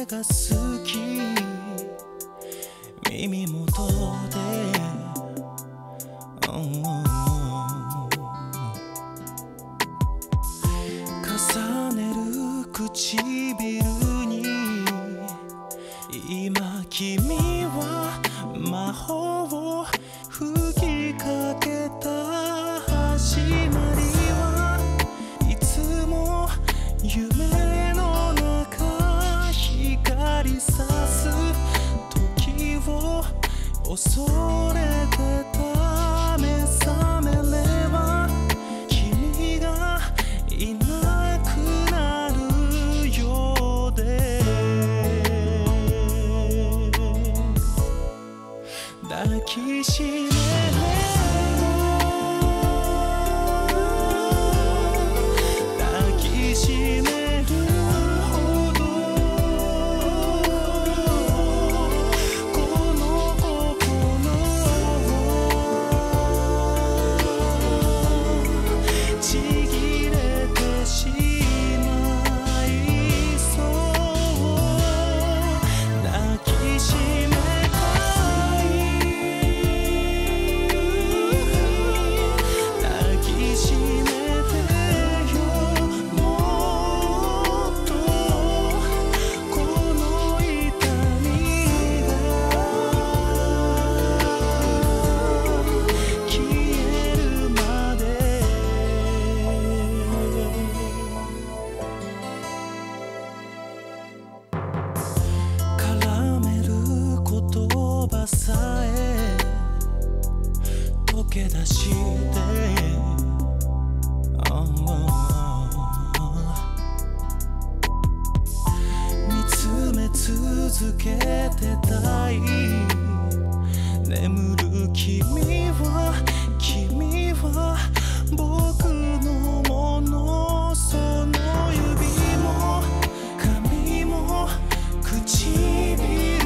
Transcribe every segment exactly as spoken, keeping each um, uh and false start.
が好き耳元で、うん重ねる唇に今君は魔法を吹きかけた。始まりはいつも夢の中光さす時を恐れてた。目覚めれば君がいなくなるようで、抱きしめさえ溶け出して、見つめ続けてたい。眠る君は君は僕のもの。その指も髪も唇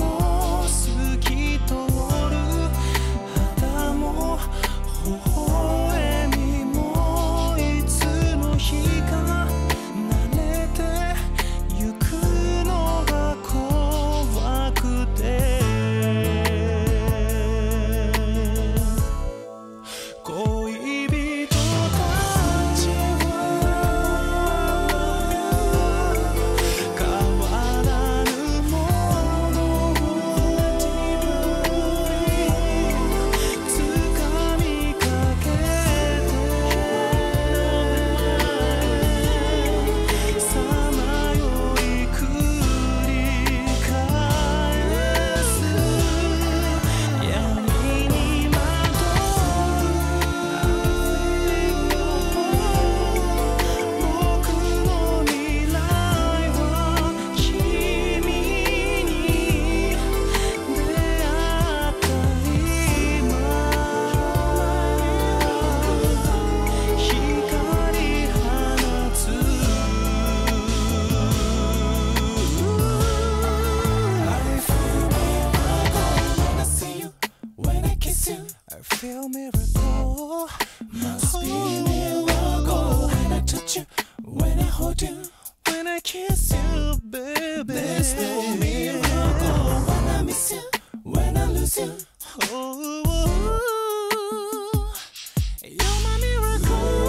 Feel miracle, must be a miracle. When I touch you, when I hold you, when I kiss you, baby. There's no miracle. When I miss you, when I lose you. Oh, oh, oh. You're my miracle.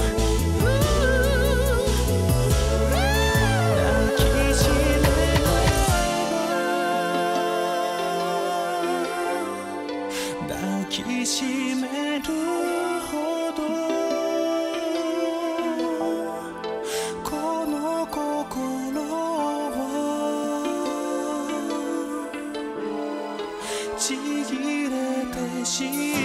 Ooh. 抱きしめるほどこの心はちぎれてしまう